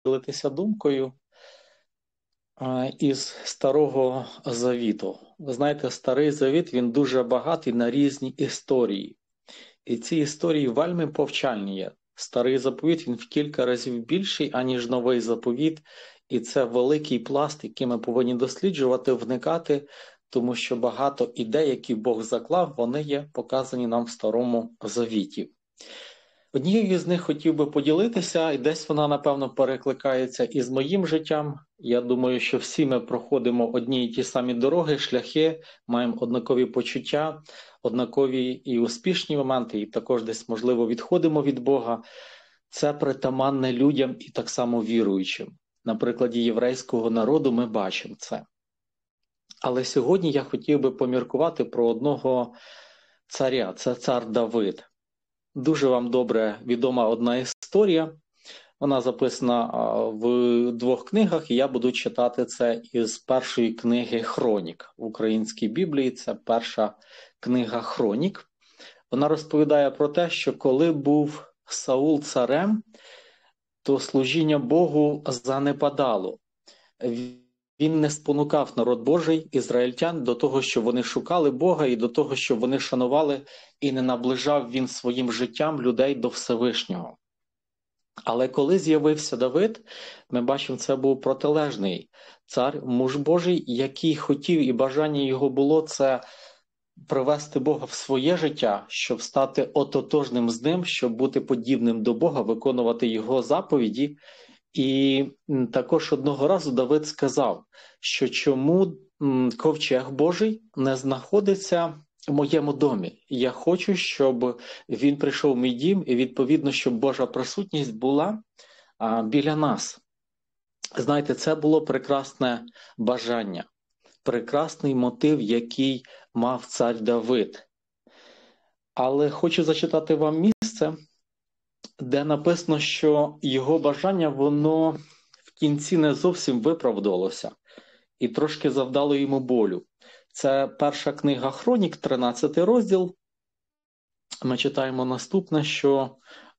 поділитися думкою із Старого Завіту. Ви знаєте, Старий Завіт, він дуже багатий на різні історії. І ці історії вельми повчальні є. Старий заповіт, він в кілька разів більший, аніж Новий заповіт. І це великий пласт, який ми повинні досліджувати, вникати, тому що багато ідей, які Бог заклав, вони є показані нам в Старому Завіті. Однією з них хотів би поділитися, і десь вона, напевно, перекликається із моїм життям. Я думаю, що всі ми проходимо одні і ті самі дороги, шляхи, маємо однакові почуття, однакові і успішні моменти, і також десь, можливо, відходимо від Бога. Це притаманне людям і так само віруючим. На прикладі єврейського народу ми бачимо це. Але сьогодні я хотів би поміркувати про одного царя, це цар Давид. Дуже вам добре відома одна історія, вона записана в двох книгах, і я буду читати це із першої книги «Хронік». В українській Біблії це перша книга «Хронік». Вона розповідає про те, що коли був Саул царем, то служіння Богу занепадало. Він не спонукав народ Божий, ізраїльтян, до того, щоб вони шукали Бога і до того, щоб вони шанували, і не наближав він своїм життям людей до Всевишнього. Але коли з'явився Давид, ми бачимо, це був протилежний цар, муж Божий, який хотів, і бажання його було це привести Бога в своє життя, щоб стати ототожним з ним, щоб бути подібним до Бога, виконувати його заповіді. І також одного разу Давид сказав, що чому ковчег Божий не знаходиться в моєму домі. Я хочу, щоб він прийшов в мій дім, і відповідно, щоб Божа присутність була біля нас. Знаєте, це було прекрасне бажання, прекрасний мотив, який мав цар Давид. Але хочу зачитати вам місце, де написано, що його бажання, воно в кінці не зовсім виправдалося і трошки завдало йому болю. Це перша книга «Хронік», 13 розділ. Ми читаємо наступне, що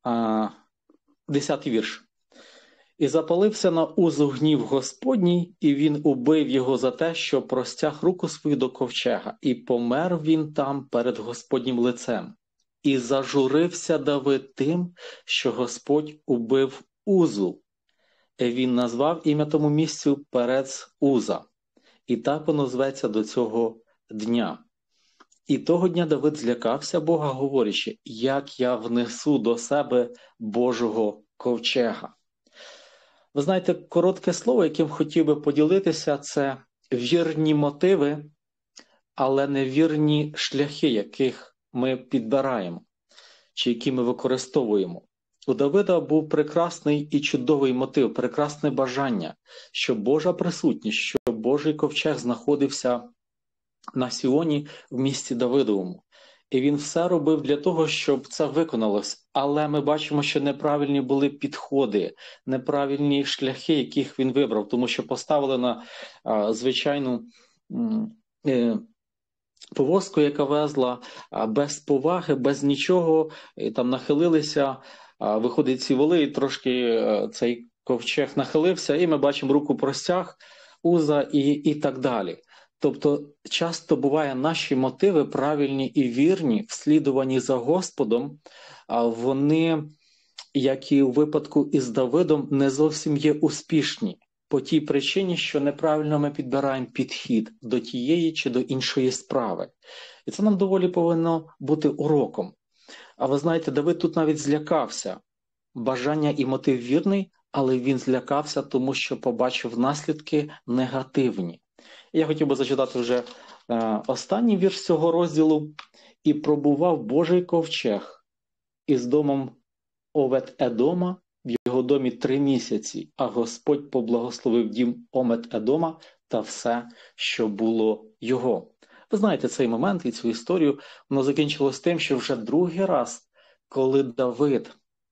10 вірш. «І запалився на Узу гнів Господній, і він убив його за те, що простяг руку свою до ковчега, і помер він там перед Господнім лицем. І зажурився Давид тим, що Господь убив Узу. І він назвав ім'я тому місцю Перец Уза. І так воно зветься до цього дня. І того дня Давид злякався Бога, говорячи, як я внесу до себе Божого ковчега». Ви знаєте, коротке слово, яким хотів би поділитися, це вірні мотиви, але невірні шляхи, яких ми підбираємо, чи які ми використовуємо. У Давида був прекрасний і чудовий мотив, прекрасне бажання, щоб Божа присутність, щоб Божий ковчег знаходився на Сіоні в місті Давидовому. І він все робив для того, щоб це виконалось. Але ми бачимо, що неправильні були підходи, неправильні шляхи, яких він вибрав, тому що поставили на звичайну повозку, яка везла, без поваги, без нічого, і там нахилилися, виходить ці воли, і трошки цей ковчег нахилився, і ми бачимо руку простяг, Уза і так далі. Тобто часто буває наші мотиви правильні і вірні, вслідувані за Господом, а вони, як і у випадку із Давидом, не зовсім є успішні. По тій причині, що неправильно ми підбираємо підхід до тієї чи до іншої справи. І це нам доволі повинно бути уроком. А ви знаєте, Давид тут навіть злякався. Бажання і мотив вірний, але він злякався, тому що побачив наслідки негативні. Я хотів би зачитати вже останній вірш цього розділу. «І пробував Божий ковчег із домом Овед-Едома, в його домі 3 місяці, а Господь поблагословив дім Овед-Едома та все, що було його». Ви знаєте цей момент і цю історію, воно закінчилось тим, що вже другий раз, коли Давид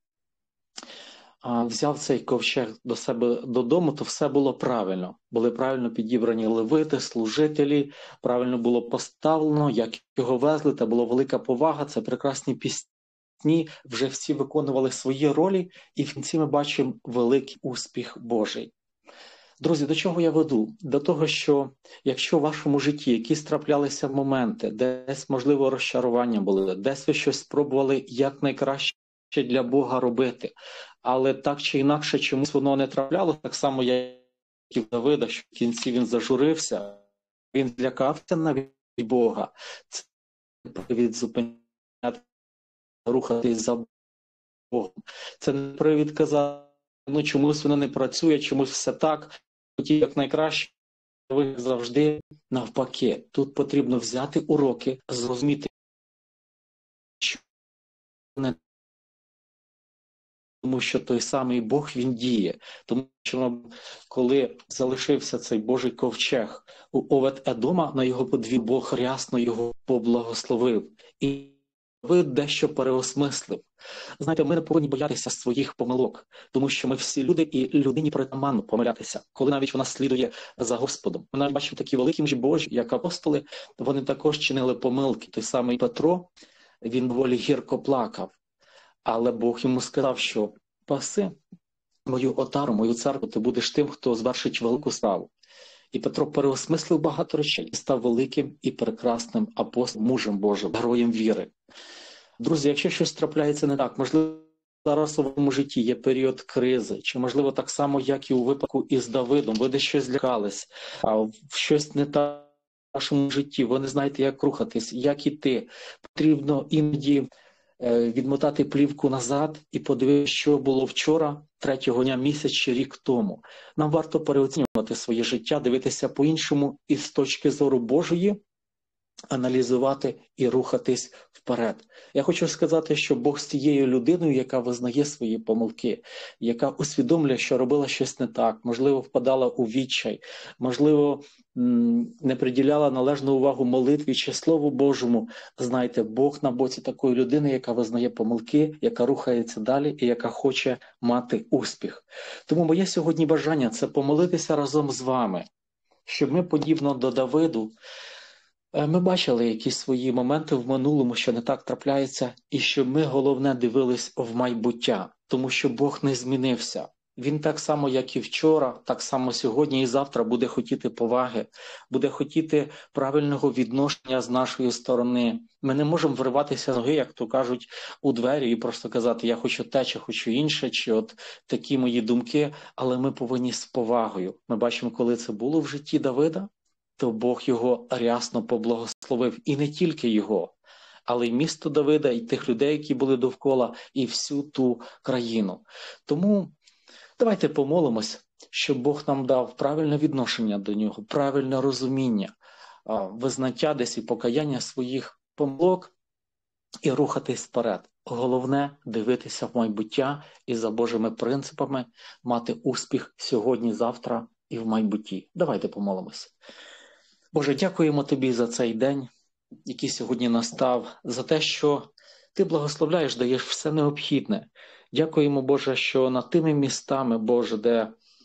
взяв цей ковчег до себе додому, то все було правильно. Були правильно підібрані левити, служителі, правильно було поставлено, як його везли, це була велика повага, це прекрасні пісні. дні вже всі виконували свої ролі, і в кінці ми бачимо великий успіх Божий. Друзі, до чого я веду? До того, що якщо в вашому житті якісь траплялися моменти, десь, можливо, розчарування були, десь ви щось спробували якнайкраще для Бога робити, але так чи інакше чомусь воно не трапляло, так само, як і в Давида, що в кінці він зажурився, він злякався навіть Бога. Це привід зупиняти, рухатись за Богом. Це не привід казати, ну чомусь воно не працює, чомусь все так, хотів якнайкраще, ви завжди навпаки. Тут потрібно взяти уроки, зрозуміти, що не тому що той самий Бог, він діє. Тому що коли залишився цей Божий ковчег у Овед-Едома, на його подвір'ї Бог рясно його поблагословив. І ви дещо переосмислив. Знаєте, ми не повинні боятися своїх помилок, тому що ми всі люди, і людині притаманно помилятися, коли навіть вона слідує за Господом. Ми навіть бачимо такі великі мужі Божі, як апостоли, вони також чинили помилки. Той самий Петро, він доволі гірко плакав. Але Бог йому сказав, що паси мою отару, мою церкву, ти будеш тим, хто звершить велику справу. І Петро переосмислив багато речей і став великим і прекрасним апостолом, мужем Божим, героєм віри. Друзі, якщо щось трапляється не так, можливо, зараз у вашому житті є період кризи, чи, можливо, так само, як і у випадку із Давидом, ви десь щось злякались, а щось не так в вашому житті, ви не знаєте, як рухатись, як іти. Потрібно іноді відмотати плівку назад і подивитися, що було вчора, третього дня, місяць чи рік тому. Нам варто переоцінювати своє життя, дивитися по-іншому і з точки зору Божої аналізувати і рухатись вперед. Я хочу сказати, що Бог з тією людиною, яка визнає свої помилки, яка усвідомлює, що робила щось не так, можливо, впадала у відчай, можливо, не приділяла належну увагу молитві чи Слову Божому. Знаєте, Бог на боці такої людини, яка визнає помилки, яка рухається далі і яка хоче мати успіх. Тому моє сьогодні бажання – це помолитися разом з вами, щоб ми, подібно до Давиду, ми бачили якісь свої моменти в минулому, що не так трапляється, і щоб ми, головне, дивились в майбуття, тому що Бог не змінився. Він так само, як і вчора, так само сьогодні і завтра буде хотіти поваги, буде хотіти правильного відношення з нашої сторони. Ми не можемо вриватися з ноги, як то кажуть, у двері і просто казати, я хочу те, чи хочу інше, чи от такі мої думки, але ми повинні з повагою. Ми бачимо, коли це було в житті Давида, то Бог його рясно поблагословив. І не тільки його, але й місто Давида, і тих людей, які були довкола, і всю ту країну. Тому давайте помолимось, щоб Бог нам дав правильне відношення до нього, правильне розуміння, визнаття десь і покаяння своїх помилок і рухатись вперед. Головне – дивитися в майбуття і за Божими принципами мати успіх сьогодні, завтра і в майбутті. Давайте помолимось. Боже, дякуємо Тобі за цей день, який сьогодні настав, за те, що Ти благословляєш, даєш все необхідне. Дякуємо, Боже, що над тими містами, Боже, де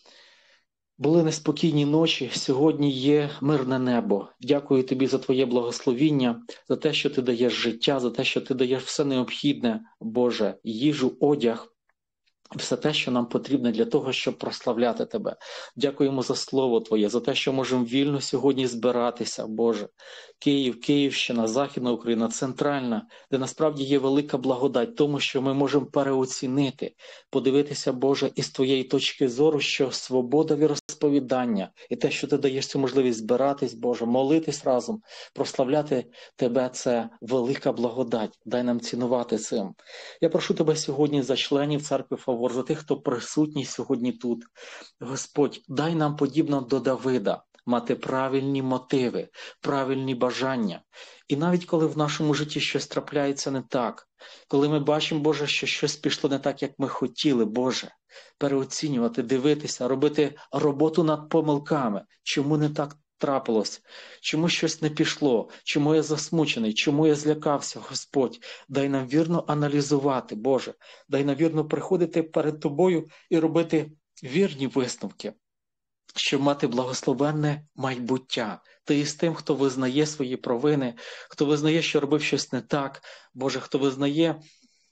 були неспокійні ночі, сьогодні є мирне небо. Дякую Тобі за Твоє благословіння, за те, що Ти даєш життя, за те, що Ти даєш все необхідне, Боже, їжу, одяг, все те, що нам потрібно для того, щоб прославляти Тебе. Дякуємо за Слово Твоє, за те, що можемо вільно сьогодні збиратися, Боже. Київ, Київщина, Західна Україна, Центральна, де насправді є велика благодать, тому що ми можемо переоцінити, подивитися, Боже, із Твоєї точки зору, що свобода віросповідання і те, що Ти даєш цю можливість збиратись, Боже, молитись разом, прославляти Тебе – це велика благодать. Дай нам цінувати цим. Я прошу Тебе сьогодні за членів Церкви Фавор, за тих, хто присутній сьогодні тут. Господь, дай нам, подібно до Давида, мати правильні мотиви, правильні бажання. І навіть коли в нашому житті щось трапляється не так, коли ми бачимо, Боже, що щось пішло не так, як ми хотіли, Боже, переоцінювати, дивитися, робити роботу над помилками, чому не так трапилось, чому щось не пішло, чому я засмучений, чому я злякався, Господь. Дай нам вірно аналізувати, Боже, дай нам вірно приходити перед Тобою і робити вірні висновки, щоб мати благословенне майбуття. Ти із тим, хто визнає свої провини, хто визнає, що робив щось не так, Боже, хто визнає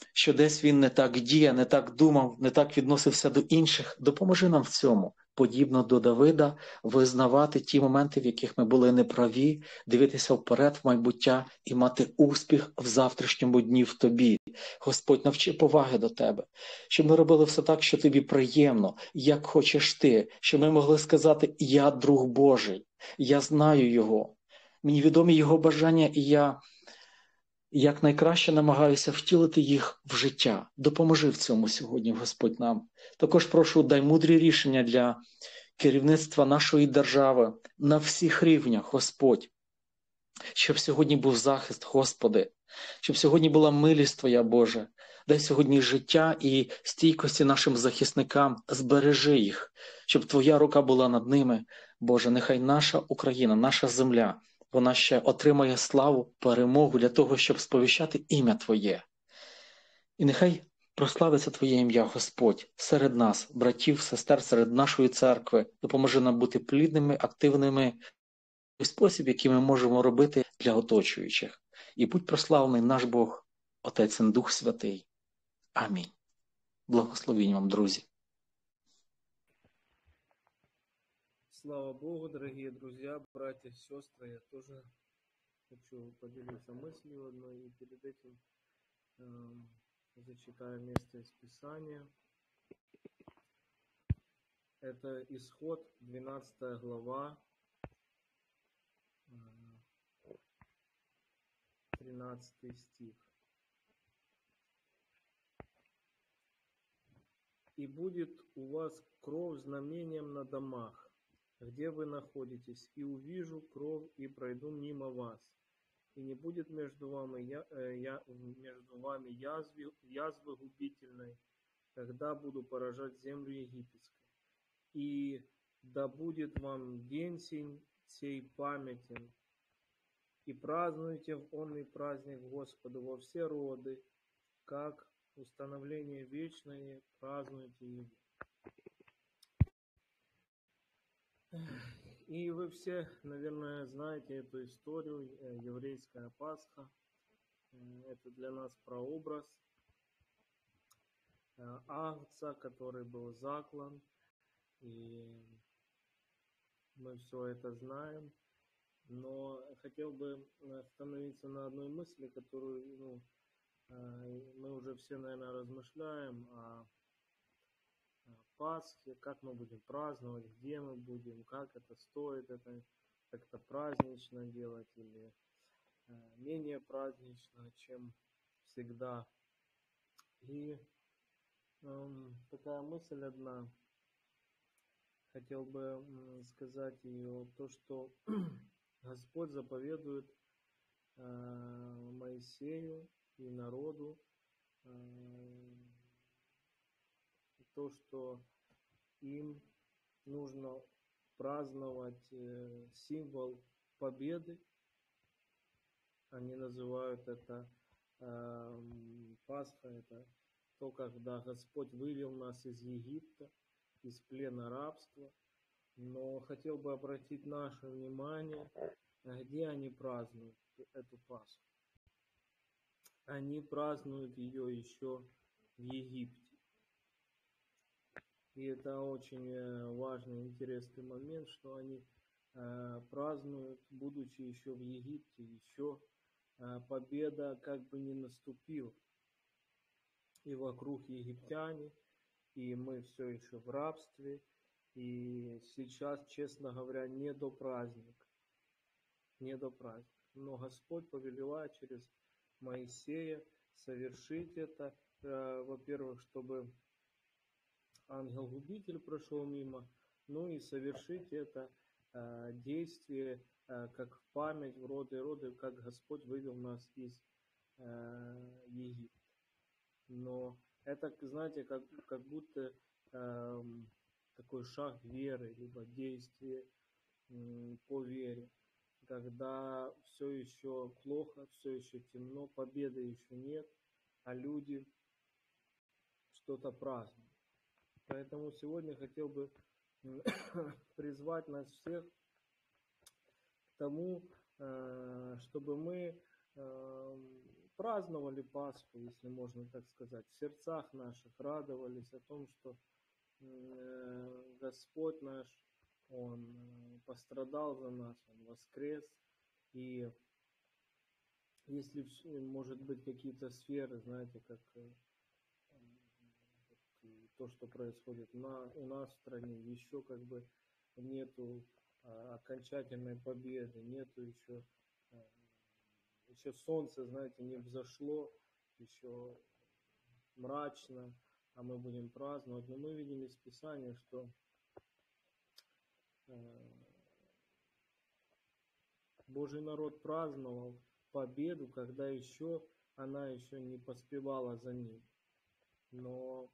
що десь він не так діє, не так думав, не так відносився до інших. Допоможи нам в цьому, подібно до Давида, визнавати ті моменти, в яких ми були неправі, дивитися вперед в майбуття і мати успіх в завтрашньому дні в тобі. Господь, навчи поваги до тебе, щоб ми робили все так, що тобі приємно, як хочеш ти, щоб ми могли сказати: я друг Божий, я знаю Його, мені відомі Його бажання, і я якнайкраще намагаюся втілити їх в життя. Допоможи в цьому сьогодні, Господь, нам. Також прошу, дай мудрі рішення для керівництва нашої держави на всіх рівнях, Господь. Щоб сьогодні був захист, Господи, щоб сьогодні була милість Твоя, Боже. Дай сьогодні життя і стійкості нашим захисникам, збережи їх, щоб Твоя рука була над ними. Боже, нехай наша Україна, наша земля, вона ще отримає славу, перемогу для того, щоб сповіщати ім'я Твоє. І нехай прославиться Твоє ім'я, Господь, серед нас, братів, сестер, серед нашої церкви. Допоможи нам бути плідними, активними в спосіб, який ми можемо робити для оточуючих. І будь прославлений наш Бог, Отець і Дух Святий. Амінь. Благословінь вам, друзі. Слава Богу, дорогие друзья, братья, сестры. Я тоже хочу поделиться мыслью одной, и перед этим зачитаю место из Писания. Это Исход, 12 глава, 13 стих. «И будет у вас кровь знамением на домах, где вы находитесь, и увижу кровь, и пройду мимо вас. И не будет между вами язвы губительной, когда буду поражать землю египетскую. И да будет вам день сей памятен, и празднуйте в онный праздник Господу во все роды, как установление вечное, празднуйте его». И вы все, наверное, знаете эту историю, еврейская Пасха. Это для нас прообраз агнца, который был заклан. И мы все это знаем. Но хотел бы остановиться на одной мысли, которую мы уже все, наверное, размышляем о Пасхе, как мы будем праздновать, где мы будем, как это стоит, это как-то празднично делать или менее празднично, чем всегда. И такая мысль одна, хотел бы сказать ее, то, что Господь заповедует Моисею и народу то, что им нужно праздновать символ победы. Они называют это Пасха, это то, когда Господь вывел нас из Египта, из плена рабства. Но хотел бы обратить наше внимание, где они празднуют эту Пасху. Они празднуют ее еще в Египте. И это очень важный, интересный момент, что они празднуют, будучи еще в Египте, еще победа как бы не наступила. И вокруг египтяне, и мы все еще в рабстве, и сейчас, честно говоря, не до праздника. Не до праздника. Но Господь повелевает через Моисея совершить это, во-первых, чтобы ангел-губитель прошел мимо, ну и совершить это действие как в память в роды и роды, как Господь вывел нас из Египта. Но это, знаете, как будто такой шаг веры, либо действие по вере, когда все еще плохо, все еще темно, победы еще нет, а люди что-то празднуют. Поэтому сегодня хотел бы призвать нас всех к тому, чтобы мы праздновали Пасху, если можно так сказать, в сердцах наших радовались о том, что Господь наш, Он пострадал за нас, Он воскрес. И если, может быть, какие-то сферы, знаете, как то, что происходит у нас в стране, еще как бы нету окончательной победы, нету еще солнце, знаете, не взошло, еще мрачно, а мы будем праздновать. Но мы видим из Писания, что Божий народ праздновал победу, когда она еще не поспевала за ним. Но,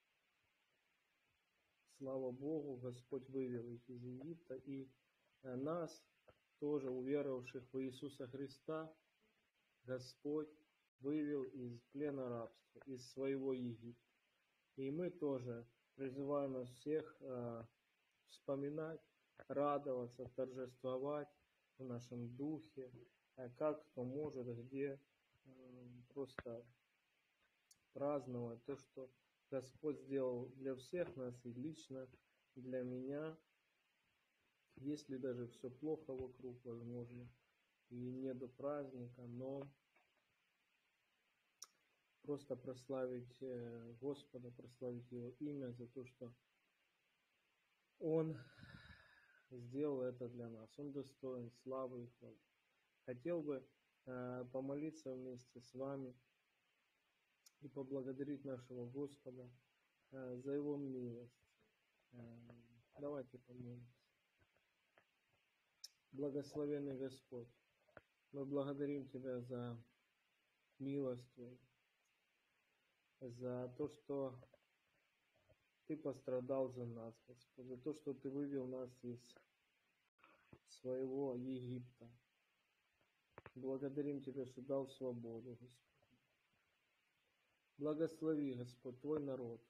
слава Богу, Господь вывел их из Египта, и нас, тоже уверовавших в Иисуса Христа, Господь вывел из плена рабства, из своего Египта. И мы тоже призываем нас всех вспоминать, радоваться, торжествовать в нашем духе, как кто может, где просто праздновать то, что Господь сделал для всех нас и лично для меня. Если даже все плохо вокруг, возможно, и не до праздника, но просто прославить Господа, прославить Его имя за то, что Он сделал это для нас. Он достоин славы и хвалы. Хотел бы помолиться вместе с вами и поблагодарить нашего Господа за Его милость. Давайте помолимся. Благословенный Господь, мы благодарим Тебя за милость Твою, за то, что Ты пострадал за нас, Господь, за то, что Ты вывел нас из своего Египта. Благодарим Тебя, что дал свободу, Господь. Благослови, Господь, Твой народ.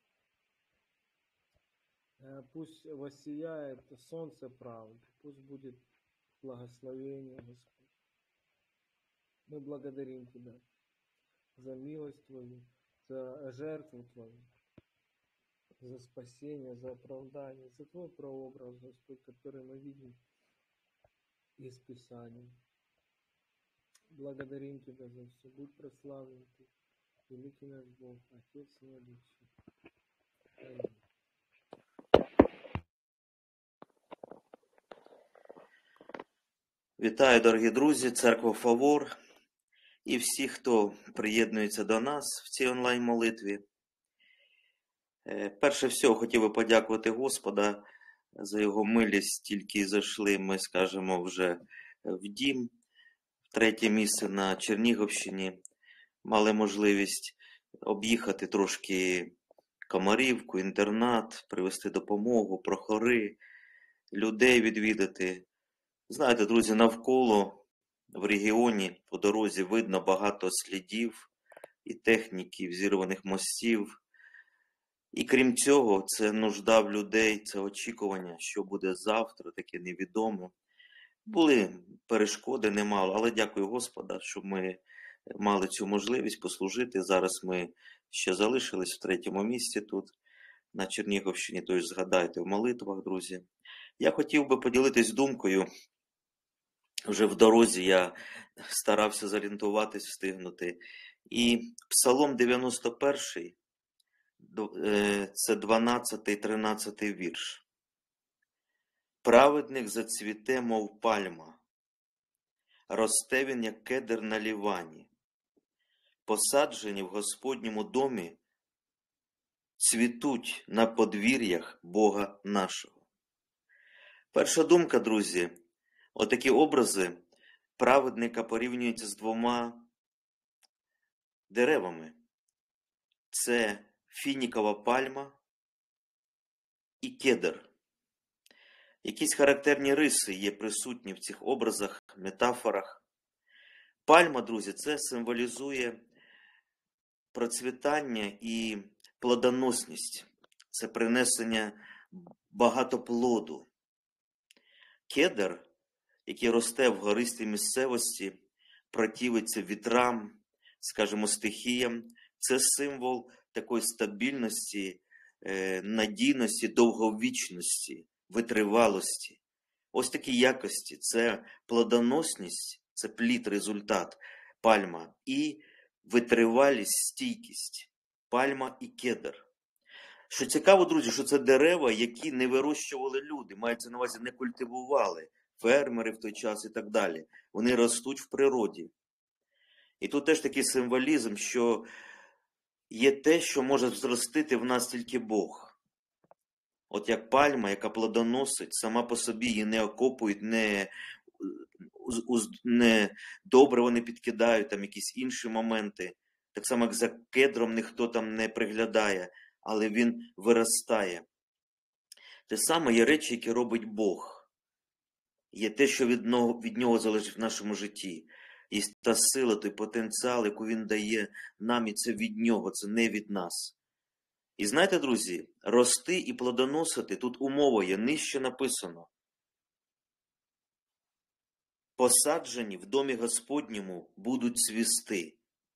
Пусть воссияет солнце правды, пусть будет благословение, Господь. Мы благодарим Тебя за милость Твою, за жертву Твою, за спасение, за оправдание, за Твой прообраз, Господь, который мы видим из Писания. Благодарим Тебя за все. Будь прославлен Ты, великий наш Бог, Отец и Дух Святой. Аминь. Вітаю, дорогі друзі, Церква Фавор і всі, хто приєднується до нас в цій онлайн-молитві. Перше всього хотів би подякувати Господа за Його милість, тільки зайшли ми, скажімо, вже в дім, в третє місце на Чернігівщині. Мали можливість об'їхати трошки Комарівку, інтернат, привезти допомогу, прохори, людей відвідати. Знаєте, друзі, навколо в регіоні по дорозі видно багато слідів і техніки, зірваних мостів. І крім цього, це нужда в людей, це очікування, що буде завтра, таке невідоме. Були перешкоди немало, але дякую Господа, що ми мали цю можливість послужити. Зараз ми ще залишились в третьому місці тут, на Чернігівщині, тож згадайте в молитвах, друзі. Я хотів би поділитись думкою. Вже в дорозі я старався зорієнтуватись, встигнути. І Псалом 91, це 12-13 вірш. Праведник зацвіте, мов пальма, росте він, як кедр на Лівані. Посаджені в Господньому домі, цвітуть на подвір'ях Бога нашого. Перша думка, друзі, отакі образи праведника порівнюються з двома деревами. Це фінікова пальма і кедр. Якісь характерні риси є присутні в цих образах, метафорах. Пальма, друзі, це символізує процвітання і плодоносність. Це принесення багато плоду. Кедр, який росте в гористій місцевості, противиться вітрам, скажімо, стихіям. Це символ такої стабільності, надійності, довговічності, витривалості. Ось такі якості – це плодоносність, це плід, результат, пальма, і витривалість, стійкість, пальма і кедр. Що цікаво, друзі, що це дерева, які не вирощували люди, мається на увазі, не культивували, фермери в той час і так далі. Вони ростуть в природі. І тут теж такий символізм, що є те, що може зростити в нас тільки Бог. От як пальма, яка плодоносить, сама по собі її не окопують, не добре вони підкидають, там якісь інші моменти. Так само, як за кедром ніхто там не приглядає, але він виростає. Те саме є речі, які робить Бог. Є те, що від нього залежить в нашому житті. Є та сила, той потенціал, яку він дає нам, і це від нього, це не від нас. І знаєте, друзі, рости і плодоносити, тут умова є, нижче написано. Посаджені в домі Господньому будуть цвісти.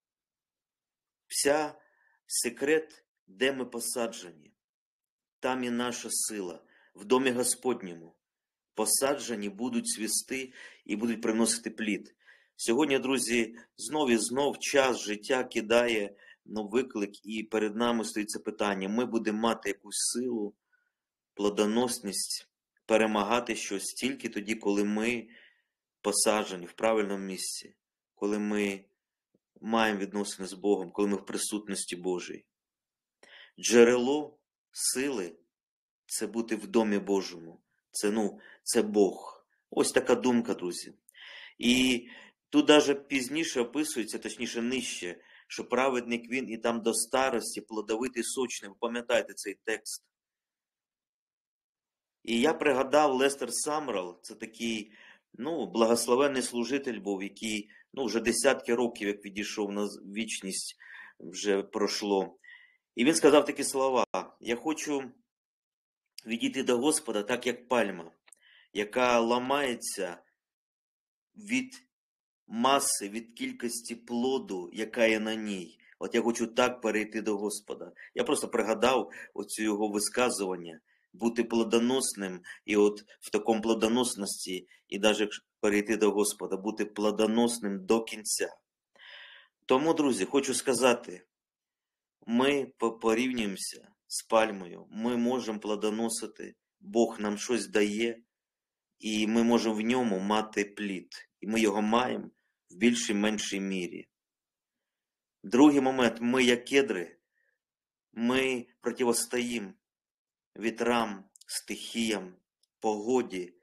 Вся секрет, де ми посаджені, там і наша сила, в домі Господньому. Посаджені будуть цвісти і будуть приносити плід. Сьогодні, друзі, знов і знов час життя кидає виклик, і перед нами стоїть це питання. Ми будемо мати якусь силу, плодоносність, перемагати щось тільки тоді, коли ми посаджені в правильному місці, коли ми маємо відносини з Богом, коли ми в присутності Божій. Джерело сили – це бути в домі Божому. Це Бог. Ось така думка, друзі. І тут навіть пізніше описується, точніше нижче, що праведник він і там до старості, плодовитий, сочний. Ви пам'ятаєте цей текст? І я пригадав Лестер Самрал, це такий, благословенний служитель був, який, вже десятки років, як відійшов на вічність, вже пройшло. І він сказав такі слова: «Я хочу відійти до Господа, так як пальма, яка ламається від маси, від кількості плоду, яка є на ній. От я хочу так перейти до Господа». Я просто пригадав оцю його висказування, бути плодоносним, і от в такому плодоносності, і навіть перейти до Господа, бути плодоносним до кінця. Тому, друзі, хочу сказати, ми порівнюємося з пальмою, ми можемо плодоносити, Бог нам щось дає, і ми можемо в ньому мати плід. І ми його маємо в більшій, меншій мірі. Другий момент. Ми, як кедри, ми протистоїмо вітрам, стихіям, погоді.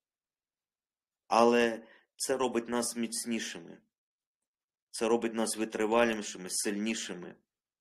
Але це робить нас міцнішими. Це робить нас витривалішими, сильнішими.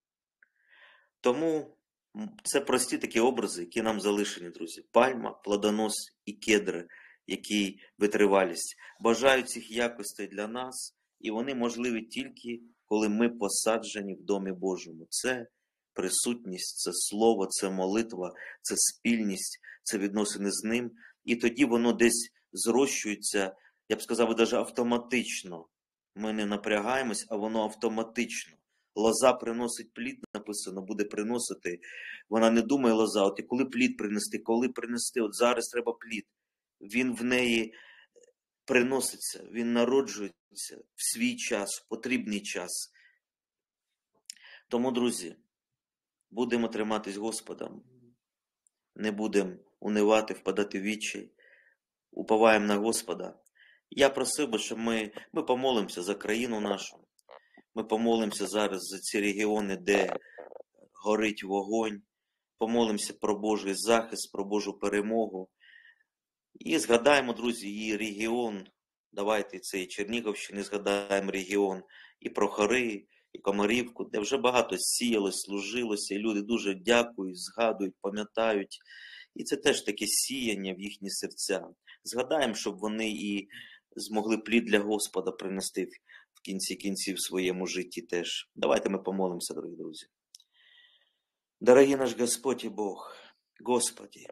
Тому це прості такі образи, які нам залишені, друзі. Пальма, плодонос і кедри, які витривалість. Бажаю цих якостей для нас, і вони можливі тільки, коли ми посаджені в Домі Божому. Це присутність, це слово, це молитва, це спільність, це відносини з ним. І тоді воно десь зрощується, я б сказав, навіть автоматично. Ми не напрягаємось, а воно автоматично. Лоза приносить плід, написано, буде приносити. Вона не думає, лоза, от і коли плід принести, от зараз треба плід. Він в неї приноситься, він народжується в свій час, в потрібний час. Тому, друзі, будемо триматись Господом, не будемо унивати, впадати в відчай, уповаємо на Господа. Я просив би, щоб ми помолимося за країну нашу, ми помолимося зараз за ці регіони, де горить вогонь, помолимося про Божий захист, про Божу перемогу. І згадаємо, друзі, і регіон, давайте цей Чернігівщини згадаємо регіон, і про Хори, і Комарівку, де вже багато сіялось, служилося, і люди дуже дякують, згадують, пам'ятають. І це теж таке сіяння в їхні серця. Згадаємо, щоб вони і змогли плід для Господа принести в кінці кінців в своєму житті теж. Давайте ми помолимося, дорогі друзі. Дорогий наш Господь і Бог, Господи,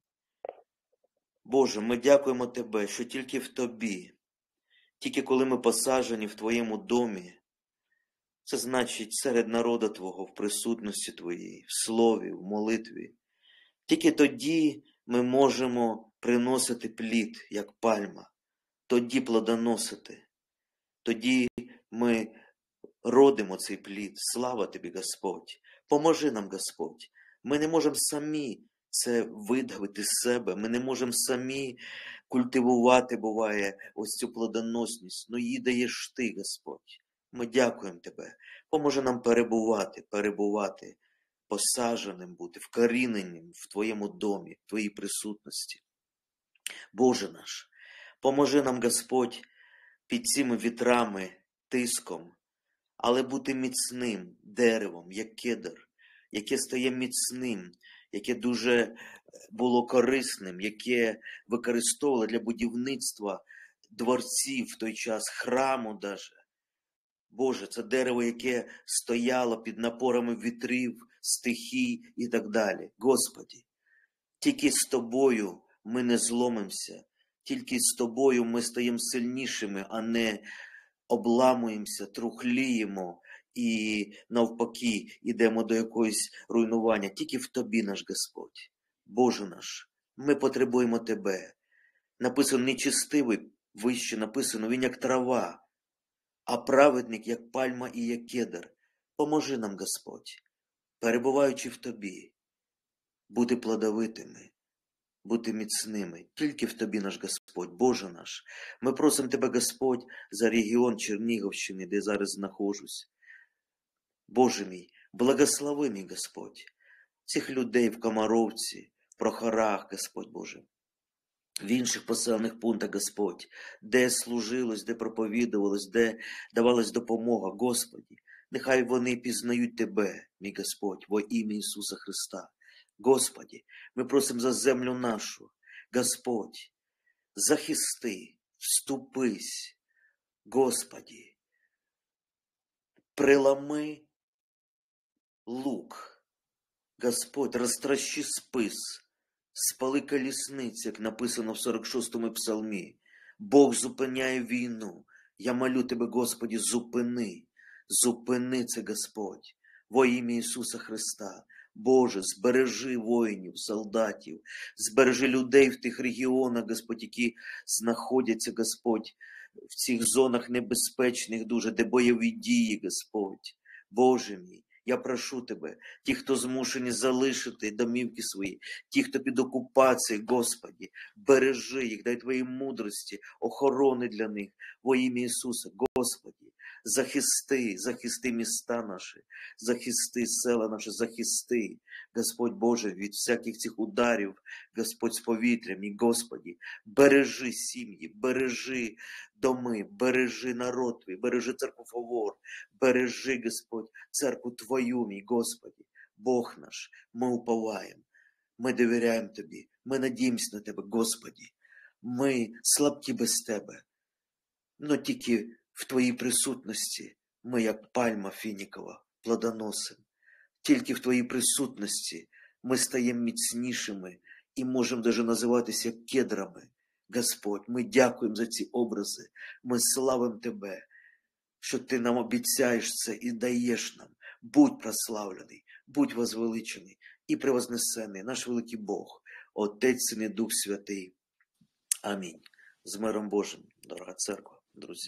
Боже, ми дякуємо Тебе, що тільки в Тобі, тільки коли ми посаджені в Твоєму домі, Це значить серед народу Твого, в присутності Твоїй, в слові, в молитві. Тільки тоді ми можемо приносити плід, як пальма, тоді плодоносити. Тоді ми родимо цей плід. Слава Тобі, Господь! Поможи нам, Господь! Ми не можемо самі це видавити з себе, ми не можемо самі культивувати, буває, ось цю плодоносність. Ну її даєш Ти, Господь. Ми дякуємо Тебе. Поможи нам перебувати, посадженим бути, вкоріненим в Твоєму домі, в Твоїй присутності. Боже наш, поможи нам, Господь, під цими вітрами, тиском, але бути міцним деревом, як кедр, яке стає міцним, яке дуже було корисним, яке використовувало для будівництва дворців в той час, храму даже. Боже, це дерево, яке стояло під напорами вітрів, стихій і так далі. Господі, тільки з Тобою ми не зломимося, тільки з Тобою ми стаємо сильнішими, а не обламуємося, трухліємо і навпаки йдемо до якогось руйнування. Тільки в Тобі, наш Господь. Боже наш, ми потребуємо Тебе. Написано нечестивий, вище написано, він як трава, а праведник як пальма і як кедр. Поможи нам, Господь, перебуваючи в Тобі, бути плодовитими, бути міцними. Тільки в Тобі, наш Господь, Боже наш. Ми просимо Тебе, Господь, за регіон Чернігівщини, де я зараз знаходжусь. Боже мій, благослови мій, Господь, цих людей в Комаровці, в Прохорах, Господь Боже, в інших поселених пунктах, Господь, де служилось, де проповідувалось, де давалась допомога, Господі. Нехай вони пізнають Тебе, мій Господь, во ім'я Ісуса Христа. Господі, ми просимо за землю нашу. Господь, захисти, вступись. Господі, прилами лук. Господь, розтрощи спис, спали колісниці, як написано в 46-му псалмі. Бог зупиняє війну. Я молю Тебе, Господі, зупини. Зупини це, Господь, во ім'я Ісуса Христа. Боже, збережи воїнів, солдатів, збережи людей в тих регіонах, Господь, які знаходяться, Господь, в цих зонах небезпечних дуже, де бойові дії, Господь. Боже мій, я прошу Тебе, ті, хто змушені залишити домівки свої, ті, хто під окупацією, Господі, бережи їх, дай Твоїй мудрості, охорони для них, во ім'я Ісуса, Господі. Захисти міста наші, захисти села наші, захисти, Господь Боже, від всяких цих ударів, Господь, з повітрям, і Господі, бережи сім'ї, бережи доми, бережи народ Твій, бережи церкву Фавор, бережи, Господь, церкву Твою, мій Господі, Бог наш, ми уповаємо, ми довіряємо Тобі, ми надіємося на Тебе, Господі, ми слабкі без Тебе, но тільки в Твоїй присутності ми, як пальма фінікова, плодоносимо. Тільки в Твоїй присутності ми стаємо міцнішими і можемо навіть називатися кедрами. Господь, ми дякуємо за ці образи, ми славимо Тебе, що Ти нам обіцяєш це і даєш нам. Будь прославлений, будь возвеличений і превознесений наш великий Бог, Отець, Син і Дух Святий. Амінь. З миром Божим, дорога церква, друзі.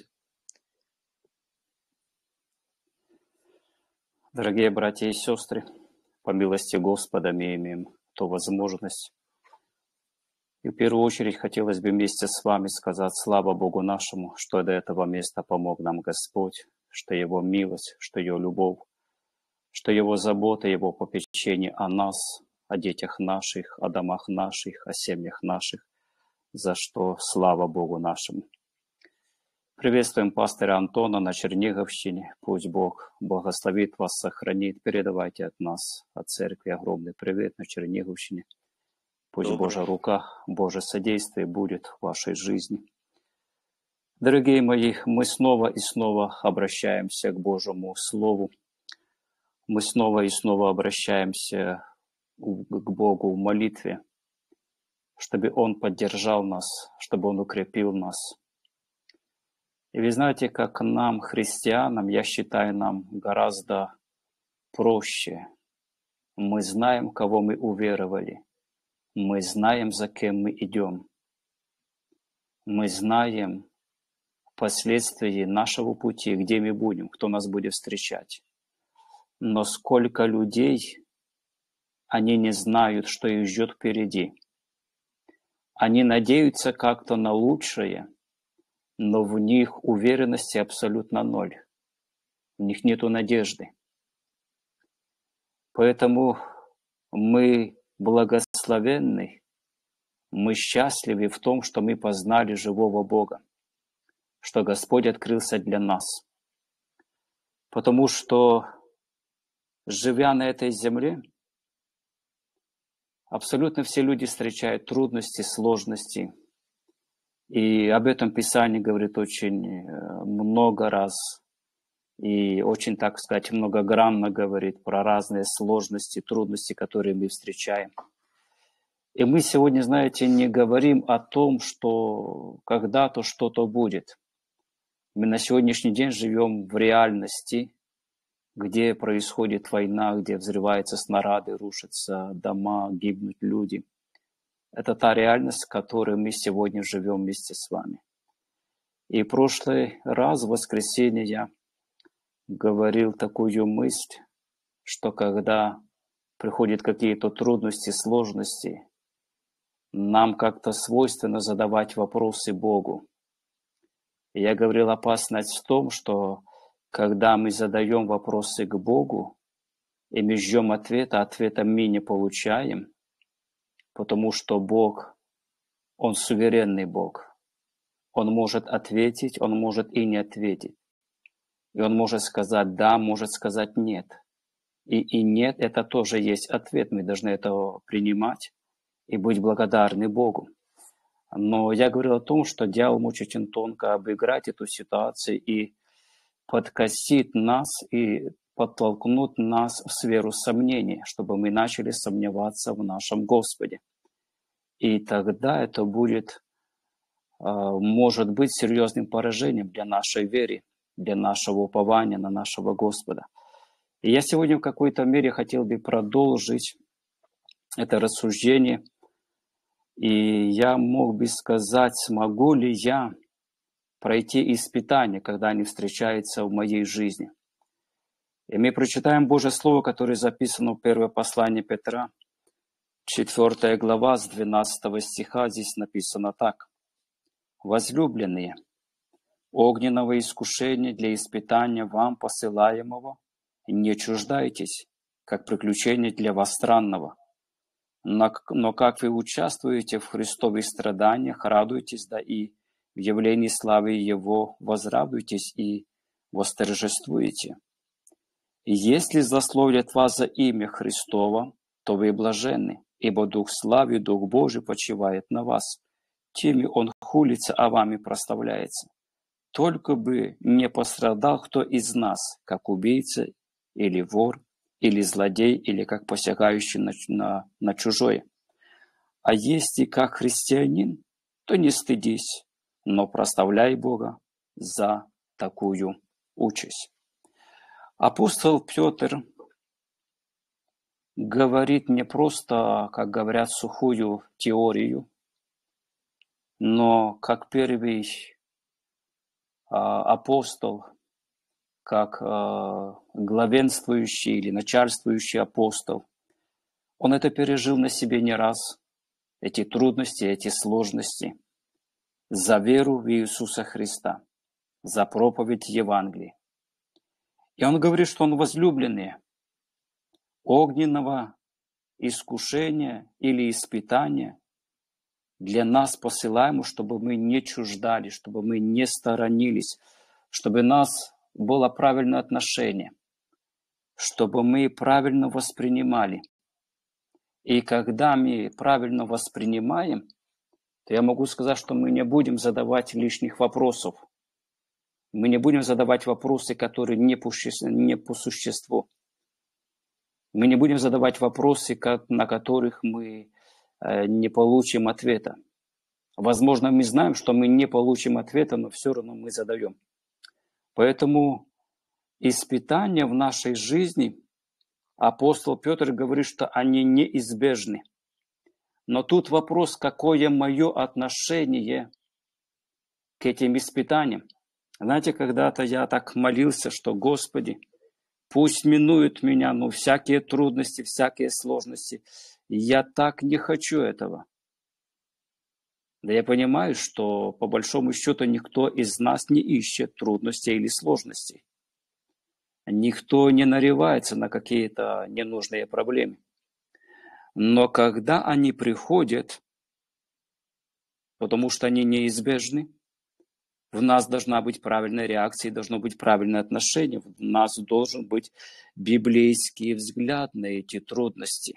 Дорогие братья и сестры, по милости Господа мы имеем ту возможность. И в первую очередь хотелось бы вместе с вами сказать слава Богу нашему, что до этого места помог нам Господь, что Его милость, что Его любовь, что Его забота, Его попечение о нас, о детях наших, о домах наших, о семьях наших, за что слава Богу нашему. Приветствуем пастыря Антона на Черниговщине. Пусть Бог благословит вас, сохранит. Передавайте от нас, от церкви, огромный привет на Черниговщине. Пусть Добрый. Божья рука, Божье содействие будет в вашей жизни. Дорогие мои, мы снова и снова обращаемся к Божьему Слову. Мы снова и снова обращаемся к Богу в молитве, чтобы Он поддержал нас, чтобы Он укрепил нас. И вы знаете, как нам, христианам, я считаю, нам гораздо проще. Мы знаем, кого мы уверовали. Мы знаем, за кем мы идем. Мы знаем впоследствии нашего пути, где мы будем, кто нас будет встречать. Но сколько людей, они не знают, что их ждет впереди. Они надеются как-то на лучшее, но в них уверенности абсолютно ноль. У них нет надежды. Поэтому мы благословенны, мы счастливы в том, что мы познали живого Бога, что Господь открылся для нас. Потому что, живя на этой земле, абсолютно все люди встречают трудности, сложности. И об этом Писание говорит очень много раз. И очень, так сказать, многогранно говорит про разные сложности, трудности, которые мы встречаем. И мы сегодня, знаете, не говорим о том, что когда-то что-то будет. Мы на сегодняшний день живем в реальности, где происходит война, где взрываются снаряды, рушатся дома, гибнут люди. Это та реальность, в которой мы сегодня живем вместе с вами. И в прошлый раз, в воскресенье, я говорил такую мысль, что когда приходят какие-то трудности, сложности, нам как-то свойственно задавать вопросы Богу. И я говорил, опасность в том, что когда мы задаем вопросы к Богу, и мы ждем ответа, ответа мы не получаем, потому что Бог, Он суверенный Бог. Он может ответить, Он может и не ответить. И Он может сказать «да», может сказать «нет». И «нет» – это тоже есть ответ. Мы должны это принимать и быть благодарны Богу. Но я говорил о том, что дьявол может очень тонко обыграть эту ситуацию и подкосить нас и подтолкнуть нас в сферу сомнений, чтобы мы начали сомневаться в нашем Господе. И тогда это будет, может быть, серьезным поражением для нашей веры, для нашего упования на нашего Господа. И я сегодня в какой-то мере хотел бы продолжить это рассуждение. И я мог бы сказать, смогу ли я пройти испытания, когда они встречаются в моей жизни. И мы прочитаем Божье Слово, которое записано в первое послание Петра, 4 глава, с 12 стиха. Здесь написано так. «Возлюбленные, огненного искушения для испытания вам посылаемого не чуждайтесь, как приключение для вас странного. Но как вы участвуете в Христовых страданиях, радуйтесь, да и в явлении славы Его возрадуйтесь и восторжествуете. И если злословят вас за имя Христово, то вы блаженны, ибо Дух славы, Дух Божий почивает на вас. Теми Он хулится, а вами прославляется. Только бы не пострадал кто из нас, как убийца или вор, или злодей, или как посягающий на чужое. А если как христианин, то не стыдись, но прославляй Бога за такую участь». Апостол Петр говорит не просто, как говорят, сухую теорию, но как первый апостол, как главенствующий или начальствующий апостол, он это пережил на себе не раз, эти трудности, эти сложности, за веру в Иисуса Христа, за проповедь Евангелия. И он говорит, что он возлюбленный, огненного искушения или испытания для нас посылаемо, чтобы мы не чуждали, чтобы мы не сторонились, чтобы у нас было правильное отношение, чтобы мы правильно воспринимали. И когда мы правильно воспринимаем, то я могу сказать, что мы не будем задавать лишних вопросов. Мы не будем задавать вопросы, которые не по существу. Мы не будем задавать вопросы, на которых мы не получим ответа. Возможно, мы знаем, что мы не получим ответа, но все равно мы задаем. Поэтому испытания в нашей жизни, апостол Петр говорит, что они неизбежны. Но тут вопрос, какое мое отношение к этим испытаниям. Знаете, когда-то я так молился, что Господи, пусть минуют меня, всякие трудности, всякие сложности. Я так не хочу этого. Да я понимаю, что по большому счету никто из нас не ищет трудностей или сложностей. Никто не нарывается на какие-то ненужные проблемы. Но когда они приходят, потому что они неизбежны, в нас должна быть правильная реакция, должно быть правильное отношение, в нас должен быть библейский взгляд на эти трудности.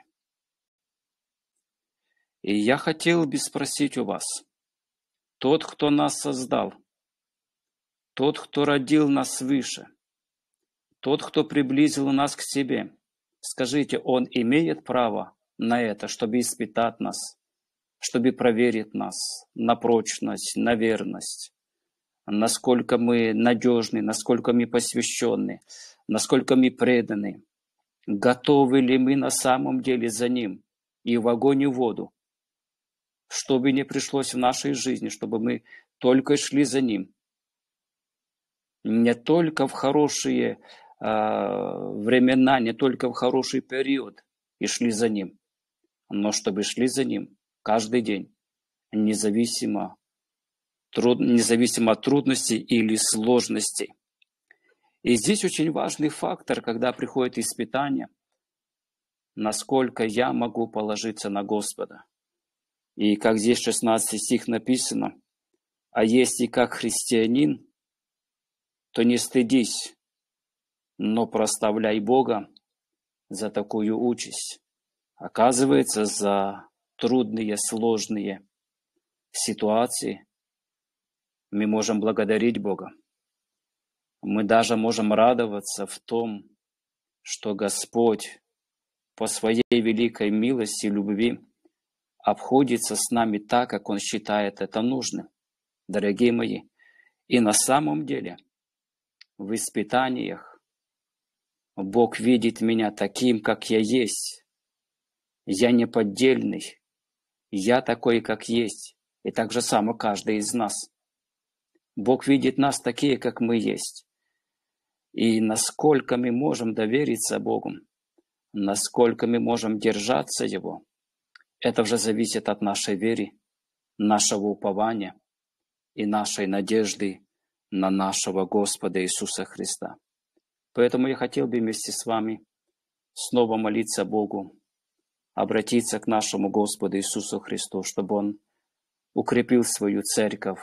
И я хотел бы спросить у вас, тот, кто нас создал, тот, кто родил нас свыше, тот, кто приблизил нас к себе, скажите, он имеет право на это, чтобы испытать нас, чтобы проверить нас на прочность, на верность, насколько мы надежны, насколько мы посвященны, насколько мы преданы, готовы ли мы на самом деле за Ним и в огонь и в воду, чтобы не пришлось в нашей жизни, чтобы мы только шли за Ним. Не только в хорошие времена, не только в хороший период и шли за Ним, но чтобы шли за Ним каждый день, независимо от трудностей или сложностей. И здесь очень важный фактор, когда приходит испытание, насколько я могу положиться на Господа. И как здесь 16 стих написано, а если как христианин, то не стыдись, но прославляй Бога за такую участь. Оказывается, за трудные, сложные ситуации мы можем благодарить Бога. Мы даже можем радоваться в том, что Господь по своей великой милости и любви обходится с нами так, как Он считает это нужным. Дорогие мои, и на самом деле в испытаниях Бог видит меня таким, как я есть. Я не поддельный, я такой, как есть. И так же само каждый из нас. Бог видит нас такие, как мы есть. И насколько мы можем довериться Богу, насколько мы можем держаться Его, это уже зависит от нашей веры, нашего упования и нашей надежды на нашего Господа Иисуса Христа. Поэтому я хотел бы вместе с вами снова молиться Богу, обратиться к нашему Господу Иисусу Христу, чтобы Он укрепил свою церковь,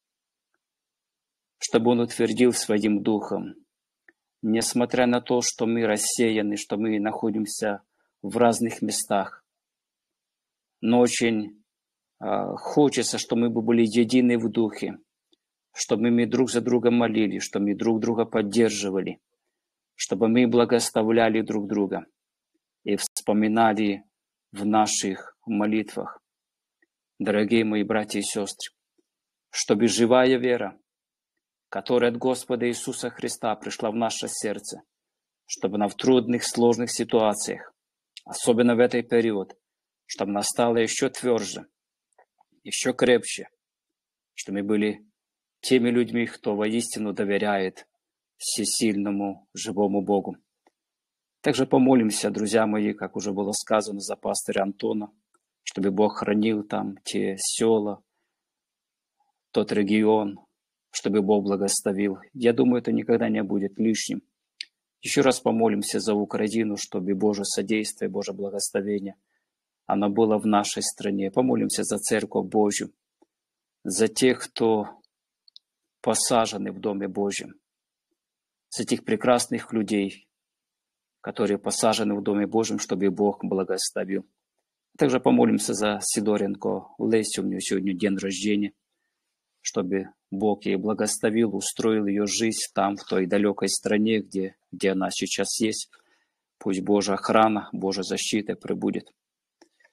чтобы Он утвердил своим духом, несмотря на то, что мы рассеяны, что мы находимся в разных местах. Но очень хочется, чтобы мы были едины в духе, чтобы мы друг за другом молились, чтобы мы друг друга поддерживали, чтобы мы благословляли друг друга и вспоминали в наших молитвах. Дорогие мои братья и сестры, чтобы живая вера, которая от Господа Иисуса Христа пришла в наше сердце, чтобы она в трудных, сложных ситуациях, особенно в этот период, чтобы она стала еще тверже, еще крепче, чтобы мы были теми людьми, кто воистину доверяет всесильному, живому Богу. Также помолимся, друзья мои, как уже было сказано, за пастыря Антона, чтобы Бог хранил там те села, тот регион, чтобы Бог благословил. Я думаю, это никогда не будет лишним. Еще раз помолимся за Украину, чтобы Божье содействие, Божье благословение, оно было в нашей стране. Помолимся за Церковь Божью, за тех, кто посажены в Доме Божьем, за тех прекрасных людей, которые посажены в Доме Божьем, чтобы Бог благословил. Также помолимся за Сидоренко Лесю, у нее сегодня день рождения, чтобы Бог ей благословил, устроил ее жизнь там, в той далекой стране, где она сейчас есть. Пусть Божья охрана, Божья защита пребудет.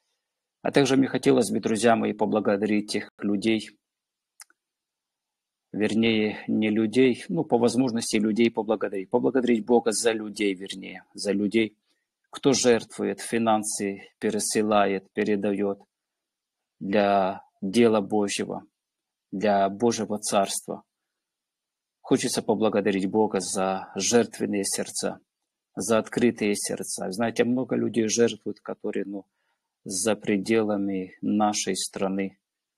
А также мне хотелось бы, друзья мои, поблагодарить тех людей, вернее, не людей, ну, по возможности людей поблагодарить. Поблагодарить Бога за людей, вернее, за людей, кто жертвует, финансы пересылает, передает для дела Божьего, для Божьего Царства. Хочется поблагодарить Бога за жертвенные сердца, за открытые сердца. Знаете, много людей жертвуют, которые, за пределами нашей страны.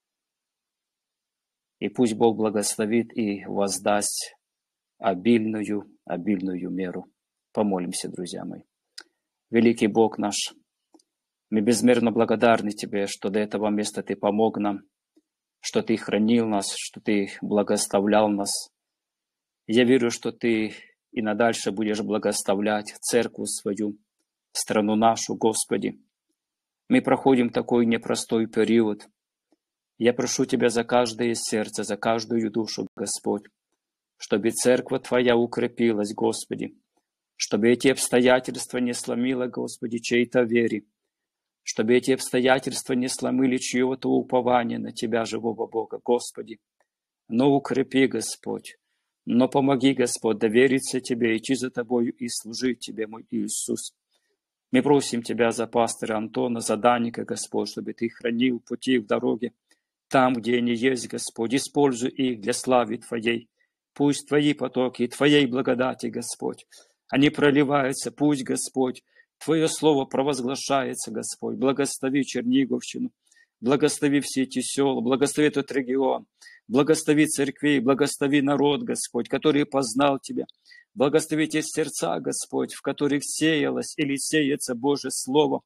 И пусть Бог благословит и воздаст обильную меру. Помолимся, друзья мои. Великий Бог наш, мы безмерно благодарны Тебе, что до этого места Ты помог нам, что Ты хранил нас, что Ты благословлял нас. Я верю, что Ты и надальше будешь благословлять церковь свою, страну нашу, Господи. Мы проходим такой непростой период. Я прошу Тебя за каждое сердце, за каждую душу, Господь, чтобы церковь Твоя укрепилась, Господи, чтобы эти обстоятельства не сломило, Господи, чьей-то вере, чтобы эти обстоятельства не сломили чьего-то упования на Тебя, живого Бога, Господи. Но укрепи, Господь, но помоги, Господь, довериться Тебе, идти за Тобою и служить Тебе, мой Иисус. Мы просим Тебя за пастора Антона, за Даника, Господь, чтобы Ты хранил пути в дороге, там, где они есть, Господь, используй их для славы Твоей. Пусть Твои потоки, Твоей благодати, Господь, они проливаются. Пусть, Господь, Твое Слово провозглашается, Господь. Благослови Черниговщину, благослови все эти села, благослови этот регион, благослови церкви, благослови народ, Господь, который познал Тебя. Благослови те сердца, Господь, в которых сеялось или сеется Божье Слово.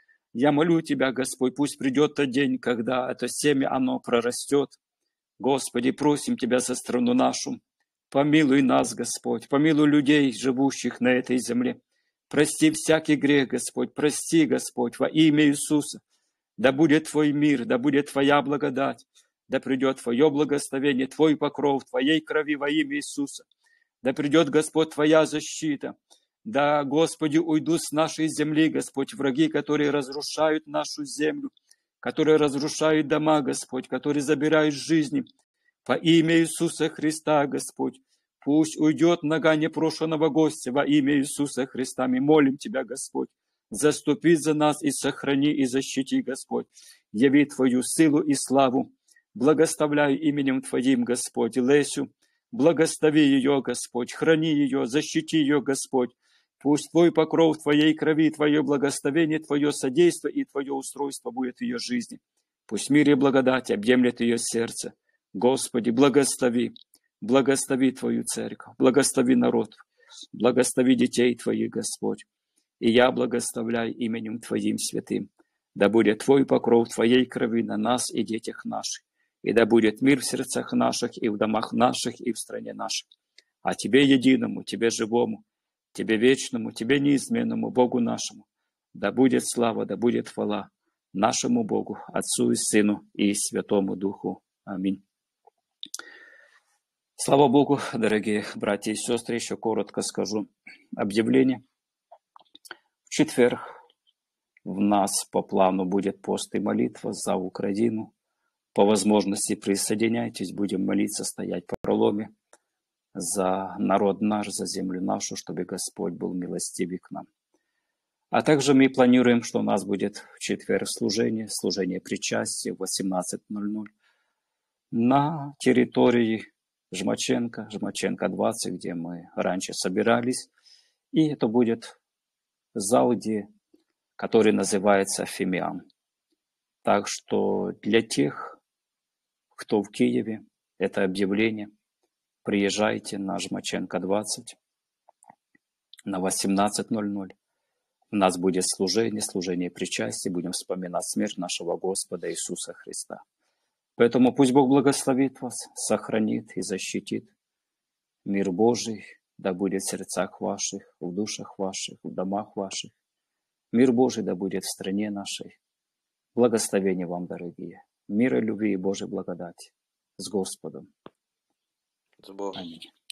Я молю Тебя, Господь, пусть придет тот день, когда это семя, оно прорастет. Господи, просим Тебя за страну нашу. Помилуй нас, Господь, помилуй людей, живущих на этой земле. Прости всякий грех, Господь, прости, Господь, во имя Иисуса. Да будет Твой мир, да будет Твоя благодать, да придет Твое благословение, Твой покров, Твоей крови во имя Иисуса. Да придет, Господь, Твоя защита. Да, Господи, уйдут с нашей земли, Господь, враги, которые разрушают нашу землю, которые разрушают дома, Господь, которые забирают жизни. Во имя Иисуса Христа, Господь, пусть уйдет нога непрошенного гостя во имя Иисуса Христа. Мы молим Тебя, Господь, заступи за нас и сохрани и защити, Господь. Яви Твою силу и славу. Благословляй именем Твоим, Господь, Лесю. Благослови ее, Господь, храни ее, защити ее, Господь. Пусть Твой покров Твоей крови, Твое благословение, Твое содействие и Твое устройство будет в ее жизни. Пусть мир и благодать объемлет ее сердце. Господи, благослови, благослови Твою церковь, благослови народ, благослови детей Твоих, Господь. И я благословляю именем Твоим святым. Да будет Твой покров Твоей крови на нас и детях наших. И да будет мир в сердцах наших, и в домах наших, и в стране нашей. А Тебе единому, Тебе живому, Тебе вечному, Тебе неизменному, Богу нашему, да будет слава, да будет хвала нашему Богу, Отцу и Сыну и Святому Духу. Аминь. Слава Богу, дорогие братья и сестры, еще коротко скажу объявление. В четверг в нас по плану будет пост и молитва за Украину. По возможности присоединяйтесь, будем молиться, стоять по проломе за народ наш, за землю нашу, чтобы Господь был милостивый к нам. А также мы планируем, что у нас будет в четверг служение причастия в 18:00 на территории Жмаченко 20, где мы раньше собирались. И это будет зал, который называется Фимиам. Так что для тех, кто в Киеве, это объявление, приезжайте на Жмаченко 20 на 18:00. У нас будет служение причастия, будем вспоминать смерть нашего Господа Иисуса Христа. Поэтому пусть Бог благословит вас, сохранит и защитит. Мир Божий да будет в сердцах ваших, в душах ваших, в домах ваших. Мир Божий да будет в стране нашей. Благословения вам, дорогие. Мира, любви и Божьей благодати. С Господом. С Богом. Аминь.